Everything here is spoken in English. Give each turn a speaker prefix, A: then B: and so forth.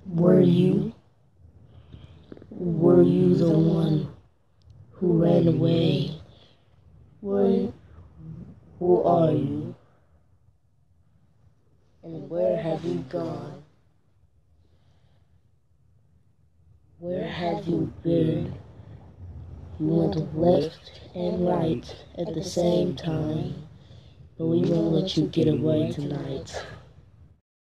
A: Were you the one who ran away? Who are you? And where have you gone? Where have you been? You went left and right at the same time, but we won't let you get away tonight.